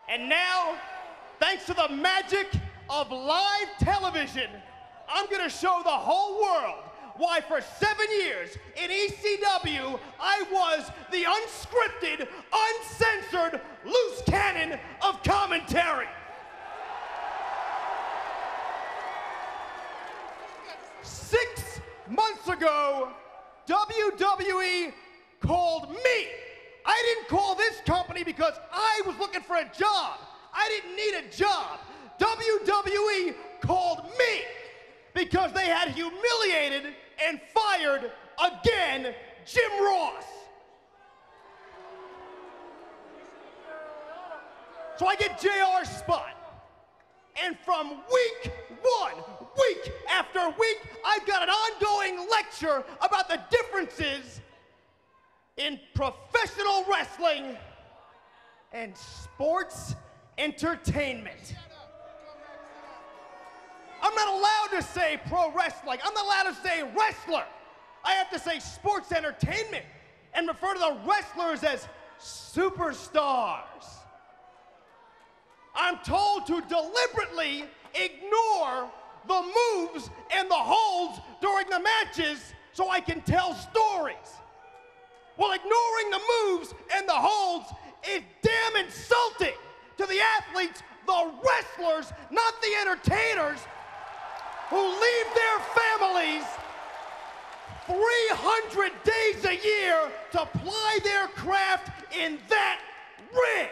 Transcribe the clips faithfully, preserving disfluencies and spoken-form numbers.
And now, thanks to the magic of live television, I'm gonna show the whole world why for seven years in E C W, I was the unscripted, uncensored, loose cannon of commentary. Six months ago, W W E called me. I didn't call this company because I was looking for a job. I didn't need a job. W W E called me because they had humiliated and fired again Jim Ross. So I get J R's spot. And from week one, week after week, I've got an ongoing lecture about the differences in professional wrestling and sports entertainment. I'm not allowed to say pro wrestling. I'm not allowed to say wrestler. I have to say sports entertainment and refer to the wrestlers as superstars. I'm told to deliberately ignore the moves and the holds during the matches so I can tell stories. Well, ignoring the moves and the holds is damn insulting to the athletes, the wrestlers, not the entertainers, who leave their families three hundred days a year to ply their craft in that ring.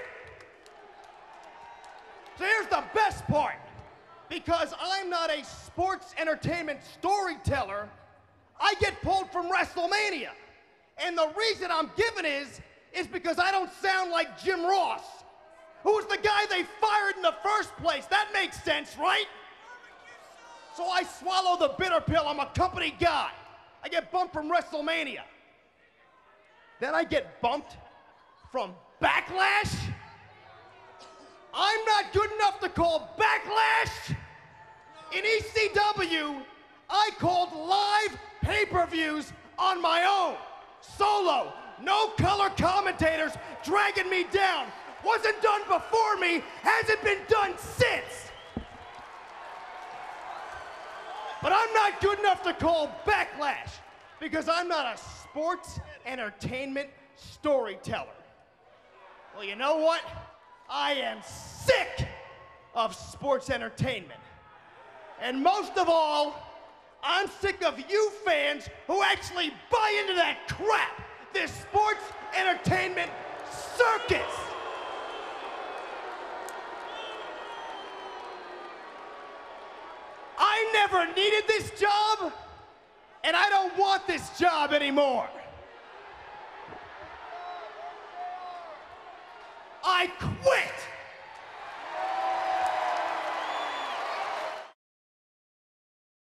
So here's the best part. Because I'm not a sports entertainment storyteller, I get pulled from WrestleMania. And the reason I'm giving is, is because I don't sound like Jim Ross, who was the guy they fired in the first place. That makes sense, right? So I swallow the bitter pill. I'm a company guy. I get bumped from WrestleMania. Then I get bumped from Backlash. I'm not good enough to call Backlash. In E C W, I called live pay-per-views on my own. Solo, no color commentators dragging me down. Wasn't done before me, hasn't been done since. But I'm not good enough to call Backlash because I'm not a sports entertainment storyteller. Well, you know what? I am sick of sports entertainment. And most of all, I'm sick of you fans who actually buy into that crap, this sports entertainment circus. I never needed this job, and I don't want this job anymore. I quit.